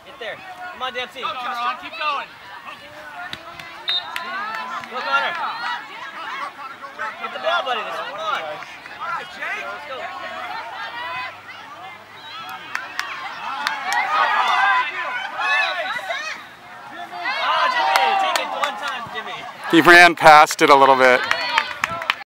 Get there. Come on, Dempsey. Go, Ron. Keep going. Go, Connor. Get the ball, buddy. Come on. Jake. Let's go. Oh, Jimmy. Take it one time, Jimmy. He ran past it a little bit.